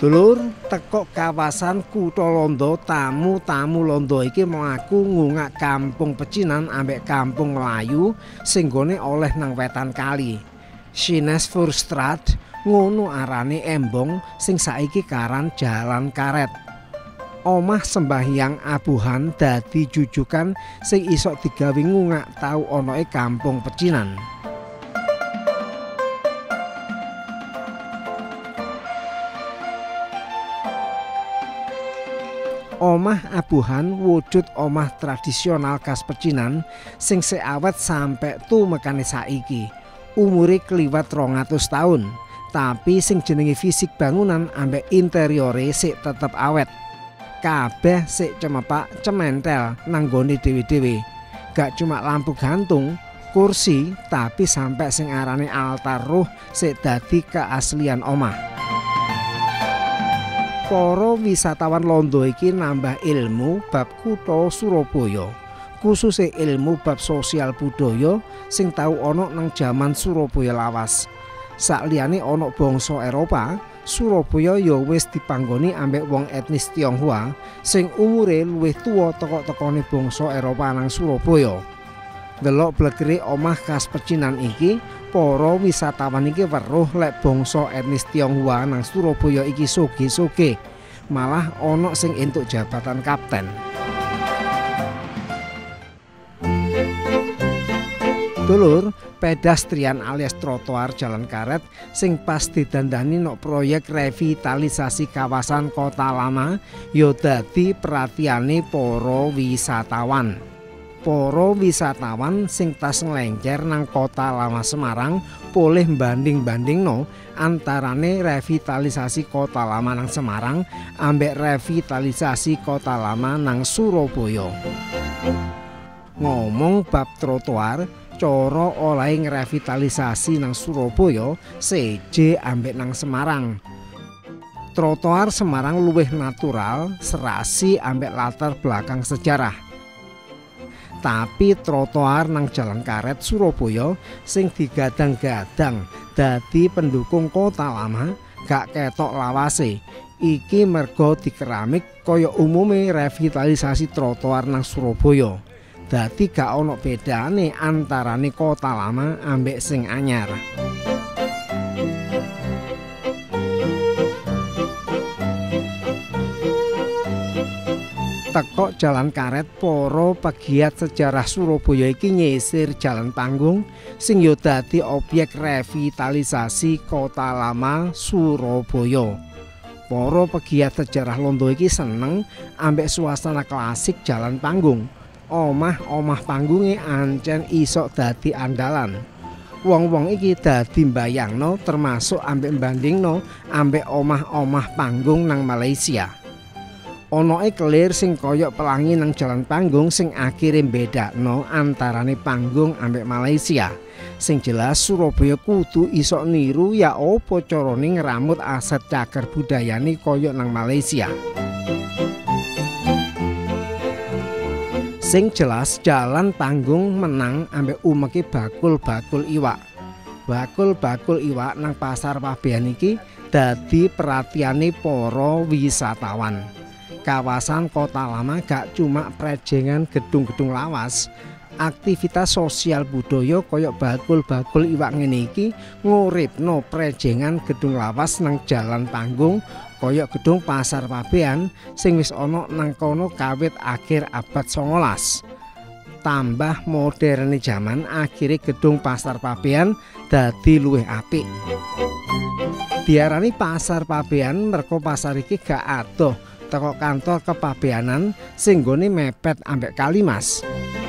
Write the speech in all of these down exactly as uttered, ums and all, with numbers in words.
Dulur, teko kawasan Kutha Landa, tamu-tamu Landa iki mlaku ngungak Kampung Pecinan ambek Kampung Melayu sing nggone oleh nang wetan kali. Sinnesvoorstraat ngono arane embong sing saiki karan Jalan Karet. Omah sembahyang abuhan dadi jujukan sing isok digawe ngungak tau onoe Kampung Pecinan. Omah abuhan wujud omah tradisional khas Pecinan sing seawet sampe tumekane saiki. Umure kliwat rong atus taun, tapi sing jenenge fisik bangunan ambek interiore sik tetep awet. Kabeh sik cemepak cementel nang nggone dhewe-dhewe. Gak cuma lampu gantung, kursi, tapi sampe sing arane altar ruh sik dadi keaslian omah. Para wisatawan Landa iki nambah ilmu bab kutha Surabaya, khususé ilmu bab sosial budaya sing tau ana nang jaman Surabaya lawas. Sakliyane ana bangsa Eropa, Surabaya ya wis dipanggoni ambek wong etnis Tionghoa sing umure luwih tuwa teko-tekone bangsa Eropa nang Surabaya. Delok blegere omah khas Pecinan iki, para wisatawan iki weruh lek bangsa etnis Tionghoa nang Surabaya iki sugih-sugih. Malah ana sing entuk jabatan kapten. Dulur, pedestrian alias trotoar Jalan Karet sing pas didandani nok proyek revitalisasi kawasan Kota Lama ya dadi perhatiane para wisatawan. Para wisatawan sing tas nglengker nang Kota Lama Semarang boleh banding-bandingno antarane revitalisasi Kota Lama nang Semarang ambek revitalisasi Kota Lama nang Surabaya. Ngomong bab trotoar, cara oleh ngrevitalisasi nang Surabaya seje ambek nang Semarang. Trotoar Semarang luwih natural, serasi ambek latar belakang sejarah. Tapi trotoar nang Jalan Karet Surabaya sing digadang-gadang dadi pendukung Kota Lama gak ketok lawase. Iki merga dikeramik kaya umume revitalisasi trotoar nang Surabaya. Dadi gak ana bedane antarane Kota Lama ambek sing anyar. Teko Jalan Karet, para pegiat sejarah Surabaya iki nyisir Jalan Panggung sing ya dadi objek revitalisasi Kota Lama Surabaya. Para pegiat sejarah Landa iki seneng ambek suasana klasik Jalan Panggung. Omah-omah panggunge ancen isok dadi andalan. Wong-wong iki dadi mbayangno termasuk ambek mbandingno ambek omah-omah panggung nang Malaysia. Onoe kelir sing koyok pelangi nang Jalan Panggung sing akhire bedakno antarane panggung ambek Malaysia. Sing jelas Surabaya kudu isok niru ya apa carane ngramut aset cagar budayane koyok nang Malaysia. Sing jelas Jalan Panggung menang ambek umeke bakul-bakul iwak. Bakul-bakul iwak nang Pasar Pabean iki dadi perhatiane para wisatawan. Kawasan Kota Lama gak cuma prejengan gedung-gedung lawas. Aktivitas sosial budaya koyok bakul-bakul iwak ngene iki nguripno prejengan gedung lawas nang Jalan Panggung koyok gedung Pasar Pabean sing wis ana nang kono kawit akhir abad songolas. Tambah moderne jaman akhire gedung Pasar Pabean dadi luwih apik. Diarani Pasar Pabean merga pasar iki gak adoh teko kantor kepabeanan sing nggone mepet ambek Kalimas.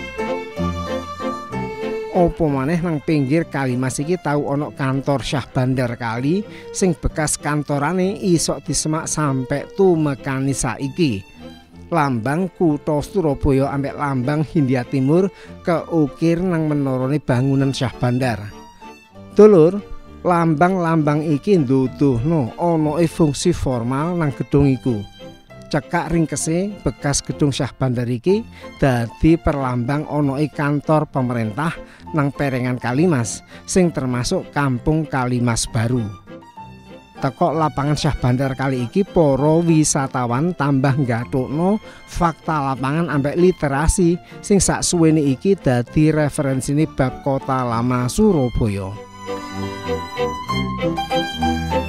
Opo maneh nang pinggir Kalimas iki tau ana kantor Syah Bandar Kali sing bekas kantorane isok disemak sampe tumekani saiki. Lambang kutha Surabaya ambek lambang Hindia Timur keukir nang menorone bangunan Syah Bandar. Dulur, lambang-lambang iki nduduhno ana fungsi formal nang gedung iku. Cekak ringkese bekas gedung Syah Bandar iki dadi perlambang onoe kantor pemerintah nang Perengan Kalimas sing termasuk Kampung Kalimas Baru. teko lapangan Syah Bandar kali iki para wisatawan tambah nggathukno fakta lapangan ambek literasi sing saksuwene iki dadi referensine bab kota lama Surabaya.